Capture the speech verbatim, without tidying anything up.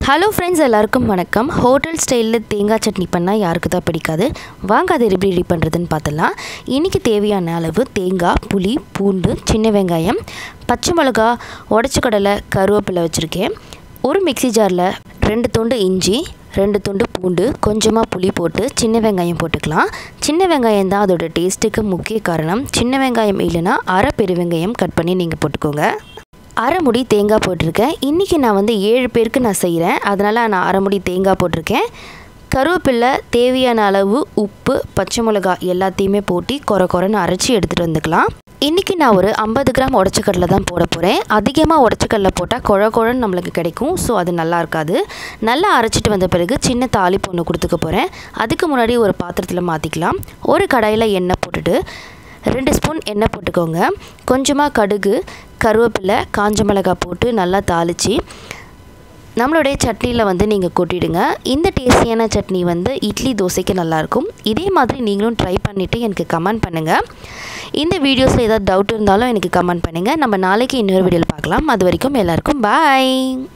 Hello friends, எல்லாருக்கும் வணக்கம். Hotel ஸ்டைலில் தேங்காய் சட்னி பண்ணால் யாருக்கு தான் பிடிக்காது. வாங்க அதை எப்படி ரெடி பண்ணுறதுன்னு பார்த்துலாம். இன்றைக்கி தேவையான அளவு தேங்காய், புளி, பூண்டு, சின்ன வெங்காயம், பச்சை மிளகா, உடச்ச கடலை, கருவேப்பிலை வச்சுருக்கேன். ஒரு மிக்சி ஜாரில் ரெண்டு துண்டு இஞ்சி, ரெண்டு துண்டு பூண்டு, கொஞ்சமாக புளி போட்டு சின்ன வெங்காயம் போட்டுக்கலாம். சின்ன வெங்காயம் தான் அதோட டேஸ்ட்டுக்கு முக்கிய காரணம். சின்ன வெங்காயம் இல்லைன்னா அரை பெரு வெங்காயம் கட் பண்ணி நீங்கள் போட்டுக்கோங்க. அரை முடி தேங்காய் போட்டிருக்கேன். இன்றைக்கி நான் வந்து ஏழு பேருக்கு நான் செய்கிறேன், அதனால் நான் அரை முடி தேங்காய் போட்டிருக்கேன். கருவேப்பிலை, தேவையான அளவு உப்பு, பச்சை மிளகாய் எல்லாத்தையுமே போட்டு கொர கொரன்னு அரைச்சி எடுத்துகிட்டு வந்துக்கலாம். இன்றைக்கி நான் ஒரு ஐம்பது கிராம் உடச்சக்கடலை தான் போட போகிறேன். அதிகமாக உடச்சக்கடலை போட்டால் குழ குழன்னு நம்மளுக்கு கிடைக்கும், ஸோ அது நல்லா இருக்காது. நல்லா அரைச்சிட்டு வந்த பிறகு சின்ன தாளிப்பு ஒன்று கொடுத்துக்க போகிறேன். அதுக்கு முன்னாடி ஒரு பாத்திரத்தில் மாற்றிக்கலாம். ஒரு கடாயில் எண்ணெய் போட்டுட்டு ரெண்டு ஸ்பூன் எண்ணெய் போட்டுக்கோங்க. கொஞ்சமாக கடுகு, கருவேப்பிலை, காஞ்ச மிளகாய் போட்டு நல்லா தாளித்து நம்மளுடைய சட்னியில் வந்து நீங்கள் கொட்டிடுங்க. இந்த டேஸ்டியான சட்னி வந்து இட்லி, தோசைக்கு நல்லாயிருக்கும். இதே மாதிரி நீங்களும் ட்ரை பண்ணிவிட்டு எனக்கு கமெண்ட் பண்ணுங்கள். இந்த வீடியோஸில் ஏதாவது டவுட் இருந்தாலும் எனக்கு கமெண்ட் பண்ணுங்கள். நம்ம நாளைக்கு இன்னொரு வீடியோவில் பார்க்கலாம். அது வரைக்கும் எல்லாருக்கும் பாய்.